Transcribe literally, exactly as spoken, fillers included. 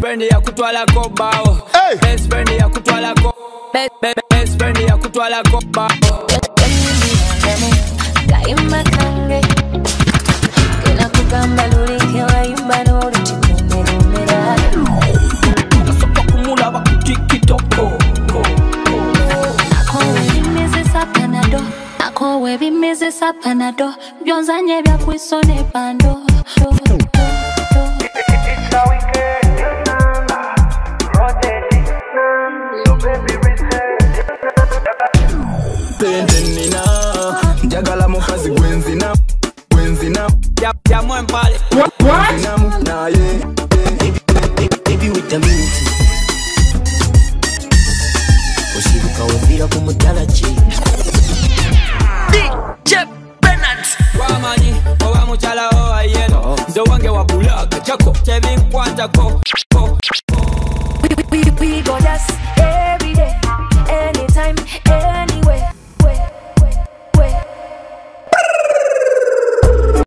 friend ya kutwala ko bao. Best friend ya kutwala ko. Best friend ya kutwala ko bao. Kaima kange kila kugamba luli kewa imba nuru chikumera Nasopa kumula ba tikitoko. Akowe bimeze sapanado Akowe bimeze sapanado Byonzanye bya kwisone pando It's how we get rotating. So baby reset. Tendenina Jagala mukazi gwenzina Gwenzina Ya ya mwembale. What? Na ye Baby with the minute Oshibuka wefira kumutala chi D J Bernard Wamani, owa muchala owa yeno. Nzo wange wa bulaga chako. Chevin kwanta ko.